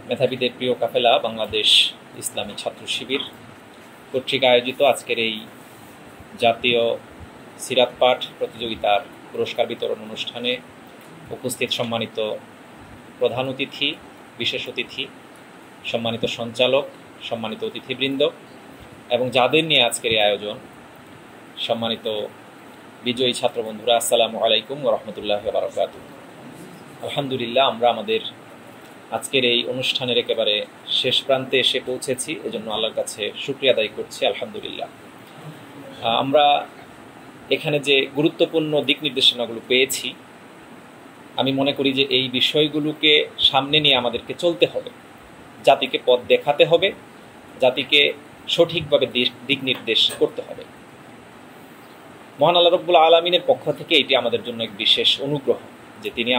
মেধাবীদের প্রিয় কাফেলা বাংলাদেশ ইসলামী ছাত্র শিবির কর্তৃক আয়োজিত আজকের এই জাতীয় সিরাত পাঠ প্রতিযোগিতার পুরস্কার বিতরণ অনুষ্ঠানে উপস্থিত সম্মানিত প্রধান অতিথি, বিশেষ অতিথি, সম্মানিত সঞ্চালক, সম্মানিত অতিথিবৃন্দ এবং যাদের নিয়ে আজকের এই আয়োজন, সম্মানিত বিজয়ী ছাত্র বন্ধুরা, আসসালামু আলাইকুম ওয়া রাহমাতুল্লাহি ওয়া বারাকাতুহু। আলহামদুলিল্লাহ, আমরা আমাদের আজকের এই অনুষ্ঠানের একেবারে শেষ প্রান্তে এসে পৌঁছেছি, এজন্য আল্লাহর কাছে শুকরিয়া আদায় করছি। আলহামদুলিল্লাহ, আমরা এখানে যে গুরুত্বপূর্ণ দিক নির্দেশনাগুলো পেয়েছি, আমি মনে করি যে এই বিষয়গুলোকে সামনে নিয়ে আমাদেরকে চলতে হবে, জাতিকে পথ দেখাতে হবে, জাতিকে সঠিকভাবে দিক নির্দেশ করতে হবে। মহান আল্লাহ রাব্বুল আলামিনের পক্ষ থেকে এটি আমাদের জন্য এক বিশেষ অনুগ্রহ যে তিনি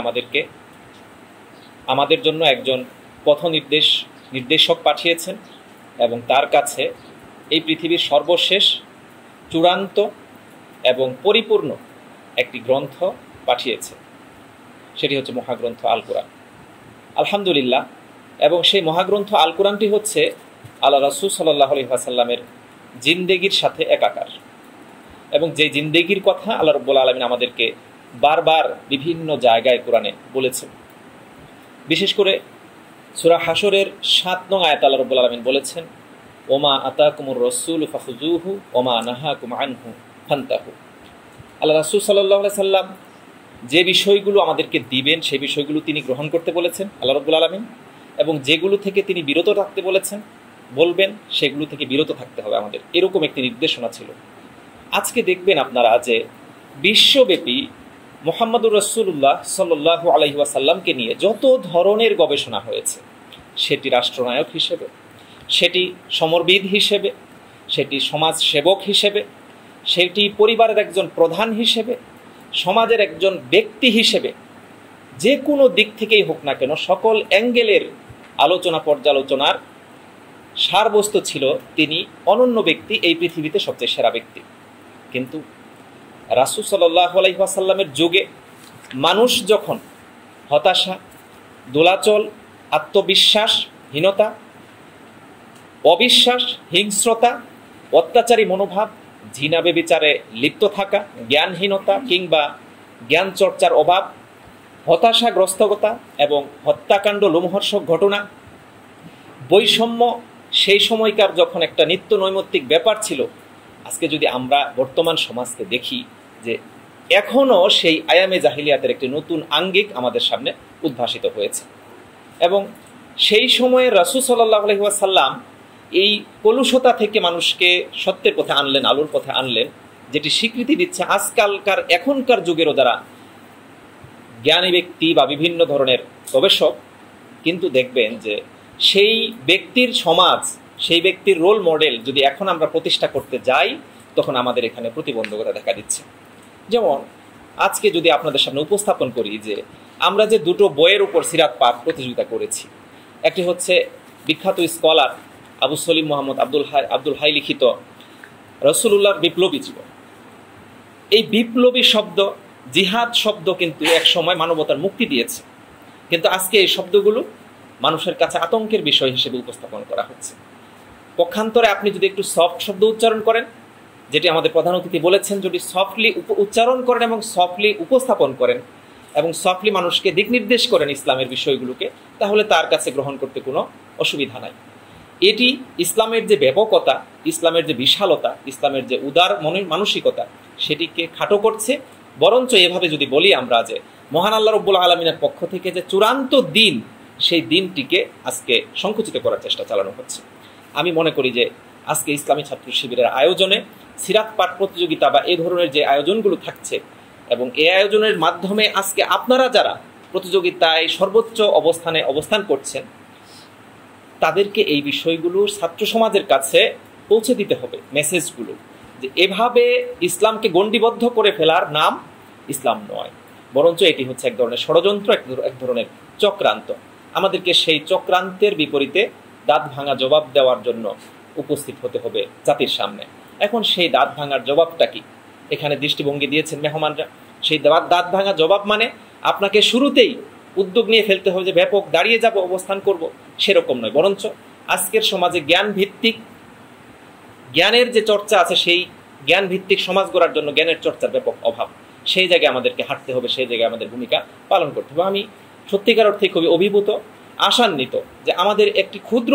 আমাদের জন্য একজন পথ নির্দেশক পাঠিয়েছেন এবং তার কাছে এই পৃথিবীর সর্বশেষ, চূড়ান্ত এবং পরিপূর্ণ একটি গ্রন্থ পাঠিয়েছে, সেটি হচ্ছে মহাগ্রন্থ আল কোরআন। আলহামদুলিল্লাহ, এবং সেই মহাগ্রন্থ আল কোরআনটি হচ্ছে আল্লাহ রাসূল সাল্লাল্লাহু আলাইহি ওয়াসাল্লামের জিন্দেগির সাথে একাকার, এবং যে জিন্দেগির কথা আল্লাহ রাব্বুল আলামিন আমাদেরকে বারবার বিভিন্ন জায়গায় কোরআনে বলেছেন। বিশেষ করে সূরা হাশরের ৭ নং আয়াতে আল্লাহ রাব্বুল আলামিন বলেছেন, ওমা আতাকুমুর রাসূলু ফাখুযুহু ওমা নাহাকুম আনহু ফান্তাহু। আল্লাহ রাসূল সাল্লাল্লাহু আলাইহি সাল্লাম যে বিষয়গুলো আমাদেরকে দিবেন সেই বিষয়গুলো তিনি গ্রহণ করতে বলেছেন আল্লাহ রাব্বুল আলামিন, এবং যেগুলো থেকে তিনি বিরত থাকতে বলবেন সেগুলো থেকে বিরত থাকতে হবে আমাদের, এরকম একটি নির্দেশনা ছিল। আজকে দেখবেন আপনারা যে বিশ্বব্যাপী মুহাম্মদুর রাসূলুল্লাহ সাল্লাল্লাহু আলাইহি ওয়াসাল্লামকে নিয়ে যত ধরনের গবেষণা হয়েছে, সেটি রাষ্ট্রনায়ক হিসেবে, সেটি সমরবিদ হিসেবে, সেটি সমাজ সেবক হিসেবে, সেটি পরিবারের একজন প্রধান হিসেবে, সমাজের একজন ব্যক্তি হিসেবে, যে কোনো দিক থেকেই হোক না কেন, সকল অ্যাঙ্গেলের আলোচনা পর্যালোচনার সারবস্তু ছিল তিনি অনন্য ব্যক্তি, এই পৃথিবীতে সবচেয়ে সেরা ব্যক্তি। কিন্তু রাসূল সাল্লাল্লাহু আলাইহি ওয়াসাল্লামের যুগে মানুষ যখন হতাশা, দোলাচল, আত্মবিশ্বাসহীনতা, অবিশ্বাস, হিংস্রতা, অত্যাচারী মনোভাব, জিনা ব্যভিচারে লিপ্ত থাকা, জ্ঞানহীনতা কিংবা জ্ঞান চর্চার অভাব, হতাশাগ্রস্ততা এবং হত্যাকাণ্ড, লোমহর্ষক ঘটনা, বৈষম্য সেই সময়কার যখন একটা নিত্য নৈমিত্তিক ব্যাপার ছিল, আজকে যদি আমরা বর্তমান সমাজকে দেখি যে এখনও সেই আয়ামে জাহিলিয়াতের একটি নতুন আঙ্গিক আমাদের সামনে উদ্ভাসিত হয়েছে। এবং সেই সময়ে রাসূল সাল্লাল্লাহু আলাইহি ওয়াসাল্লাম এই কলুষতা থেকে মানুষকে সত্যের পথে আনলেন, আলোর পথে আনলেন, যেটি স্বীকৃতি দিচ্ছে এখনকার যুগেরও যারা জ্ঞানী ব্যক্তি বা বিভিন্ন ধরনের গবেষক। কিন্তু দেখবেন যে সেই ব্যক্তির সমাজ, সেই ব্যক্তির রোল মডেল যদি এখন আমরা প্রতিষ্ঠা করতে যাই, তখন আমাদের এখানে প্রতিবন্ধকতা দেখা দিচ্ছে। যেমন আজকে যদি আপনাদের সামনে উপস্থাপন করি যে আমরা যে দুটো বইয়ের উপর সিরাত পাঠ প্রতিযোগিতা করেছি, একটি হচ্ছে বিখ্যাত স্কলার আবু সলিম মোহাম্মদ আব্দুল হাই লিখিত রাসূলুল্লাহর বিপ্লবী জীবন। এই বিপ্লবী শব্দ, জিহাদ শব্দ কিন্তু এক সময় মানবতার মুক্তি দিয়েছে, কিন্তু আজকে এই শব্দগুলো মানুষের কাছে আতঙ্কের বিষয় হিসেবে উপস্থাপন করা হচ্ছে। পক্ষান্তরে আপনি যদি একটু সফট শব্দ উচ্চারণ করেন, যেটি আমাদের প্রধান অতিথি বলেছেন, যদি সফটলি উচ্চারণ করেন এবং সফটলি উপস্থাপন করেন এবং সফটলি মানুষকে দিক নির্দেশ করেন ইসলামের বিষয়গুলোকে, তাহলে তার কাছে গ্রহণ করতে কোনো অসুবিধা নাই। এটি ইসলামের যে ব্যাপকতা, ইসলামের যে বিশালতা, ইসলামের যে উদার মানসিকতা, সেটিকে খাটো করছে। বরঞ্চ এভাবে যদি বলি আমরা যে মহান আল্লাহ রাব্বুল আলামিনের পক্ষ থেকে যে চূড়ান্ত দিন, সেই দিনটিকে আজকে সংকুচিত করার চেষ্টা চালানো হচ্ছে। আমি মনে করি যে আজকে ইসলামী ছাত্র শিবিরের আয়োজনে সিরাত পাঠ প্রতিযোগিতা বা এই ধরনের যে আয়োজনগুলো থাকছে, এবং এই আয়োজনের মাধ্যমে আজকে আপনারা যারা প্রতিযোগিতায় সর্বোচ্চ অবস্থানে অবস্থান করছেন, তাদেরকে এই বিষয়গুলো ছাত্র সমাজের কাছে পৌঁছে দিতে হবে, মেসেজগুলো, যে এভাবে ইসলামকে গণ্ডিবদ্ধ করে ফেলার নাম ইসলাম নয়, বরঞ্চ এটি হচ্ছে এক ধরনের ষড়যন্ত্র, এক ধরনের চক্রান্ত। আমাদেরকে সেই চক্রান্তের বিপরীতে দাঁত ভাঙা জবাব দেওয়ার জন্য উপস্থিত হতে হবে জাতির সামনে। এখন সেই দাঁত ভাঙার জবাবটা কি? এখানে দৃষ্টিভঙ্গি দিয়েছেন মেহমানরা। সেই দাঁত ভাঙা জবাব মানে আপনাকে শুরুতেই উদ্যোগ নিয়ে ফেলতে হবে যে ব্যাপক দাঁড়িয়ে যাব, অবস্থান করব, সেরকম নয়। বরঞ্চ আজকের সমাজে জ্ঞান ভিত্তিক, জ্ঞানের যে চর্চা আছে, সেই জ্ঞান ভিত্তিক সমাজ গড়ার জন্য জ্ঞানের চর্চার ব্যাপক অভাব। সেই জায়গায় আমাদেরকে হাঁটতে হবে, সেই জায়গায় আমাদের ভূমিকা পালন করতে হবে। আমি সত্যিকার অর্থে খুবই অভিভূত, আশান্বিত যে আমাদের একটি ক্ষুদ্র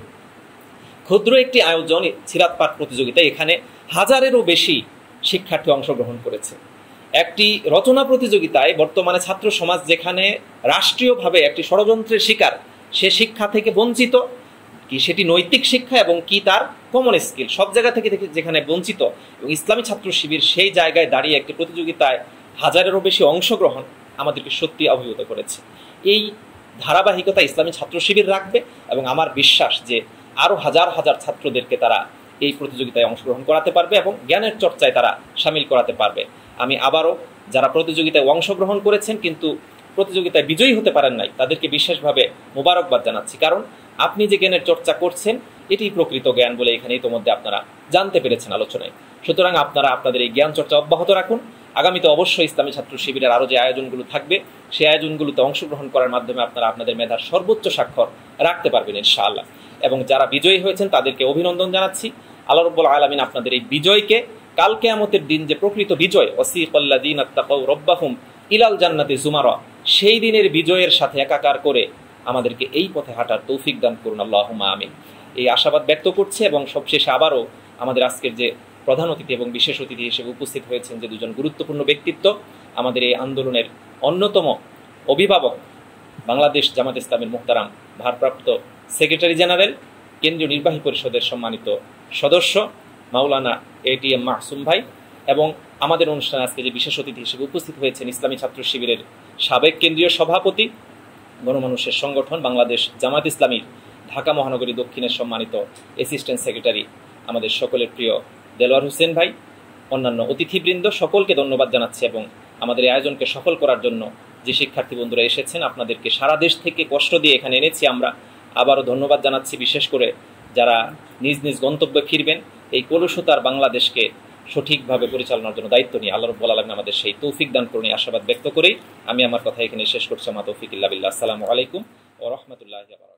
একটি আয়োজন সিরাত পাঠ প্রতিযোগিতা, এখানে 1000-এরও বেশি শিক্ষার্থী অংশগ্রহণ করেছে। একটি রচনা প্রতিযোগিতায় বর্তমানে ছাত্র সমাজ যেখানে রাষ্ট্রীয়ভাবে একটি ষড়যন্ত্রের শিকার, সে শিক্ষা থেকে বঞ্চিত, কি সেটি নৈতিক শিক্ষা এবং কি তার কমন স্কিল, সব জায়গা থেকে যেখানে বঞ্চিত, এবং ইসলামী ছাত্র শিবির সেই জায়গায় দাঁড়িয়ে একটি প্রতিযোগিতায় 1000-এরও বেশি অংশগ্রহণ আমাদেরকে সত্যি অভিভূত করেছে। এই ধারাবাহিকতা ইসলামী ছাত্র শিবির রাখবে এবং আমার বিশ্বাস যে আরও হাজার হাজার ছাত্রদেরকে তারা এই প্রতিযোগিতায় অংশগ্রহণ করাতে পারবে এবং জ্ঞানের চর্চায় তারা সামিল করাতে পারবে। আমি আবারও যারা প্রতিযোগিতায় অংশগ্রহণ করেছেন কিন্তু প্রতিযোগিতায় বিজয়ী হতে পারেন নাই, তাদেরকে বিশেষভাবে মোবারকবাদ জানাচ্ছি, কারণ আপনি যে জ্ঞানের চর্চা করছেন এটি প্রকৃত জ্ঞান বলে এখানে ইতোমধ্যে আপনারা জানতে পেরেছেন আলোচনায়। সুতরাং আপনারা আপনাদের এই জ্ঞান চর্চা অব্যাহত রাখুন। আগামীতে অবশ্যই ইসলামী ছাত্র শিবিরের আরও যে আয়োজনগুলো থাকবে, সেই আয়োজনগুলোতে অংশগ্রহণ করার মাধ্যমে আপনারা আপনাদের মেধার সর্বোচ্চ স্বাক্ষর রাখতে পারবেন ইনশাআল্লাহ। এবং যারা বিজয়ী হয়েছেন তাদেরকে অভিনন্দন জানাচ্ছি। আল্লাহ রাব্বুল আলামিন আপনাদের এই বিজয়কে কাল কিয়ামতের দিন যে প্রকৃত বিজয়, ওয়াসিকাল্লাযীনা তাকাউ রাব্বাহুম ইলাল জান্নাতি যুমারা, সেই দিনের বিজয়ের সাথে একাকার করে আমাদেরকে এই পথে হাঁটার তৌফিক দান করুন, আল্লাহুম্মা আমিন। এই আশাবাদ ব্যক্ত করছে এবং সবশেষে আবারও আমাদের আজকের যে প্রধান অতিথি এবং বিশেষ অতিথি হিসেবে উপস্থিত হয়েছেন যে দুজন গুরুত্বপূর্ণ ব্যক্তিত্ব, আমাদের এই আন্দোলনের অন্যতম অভিভাবক, বাংলাদেশ জামাত ইসলামীর মুহতারাম ভারপ্রাপ্ত সেক্রেটারি জেনারেল, কেন্দ্রীয় নির্বাহী পরিষদের সম্মানিত সদস্য মাওলানা এটিএম মাসুম ভাই, এবং আমাদের অনুষ্ঠানে আজকে যে বিশেষ অতিথি হিসেবে উপস্থিত হয়েছেন ইসলামী ছাত্র শিবিরের সাবেক কেন্দ্রীয় সভাপতি, গণমানুষের সংগঠন বাংলাদেশ জামাত ইসলামীর ঢাকা মহানগরী দক্ষিণের সম্মানিত অ্যাসিস্ট্যান্ট সেক্রেটারি আমাদের সকলের প্রিয় দেলোয়ার হোসেন ভাই, অন্যান্য অতিথিবৃন্দ, সকলকে ধন্যবাদ জানাচ্ছি। এবং আমাদের এই আয়োজনকে সফল করার জন্য যে শিক্ষার্থী বন্ধুরা এসেছেন, আপনাদেরকে সারা দেশ থেকে কষ্ট দিয়ে এখানে এনেছি আমরা, আবারও ধন্যবাদ জানাচ্ছি। বিশেষ করে যারা নিজ নিজ গন্তব্যে ফিরবেন, এই কলুষতার বাংলাদেশকে সঠিকভাবে পরিচালনার জন্য দায়িত্ব নিয়ে আল্লাহ রাব্বুল আলামিন আমাদের সেই তৌফিক দান করুন, আশাবাদ ব্যক্ত করেই আমি আমার কথা এখানে শেষ করছি। মা তৌফিক ইল্লা বিল্লাহ। আসসালামু আলাইকুম ওয়া রাহমাতুল্লাহি ওয়া বারাকাতুহু।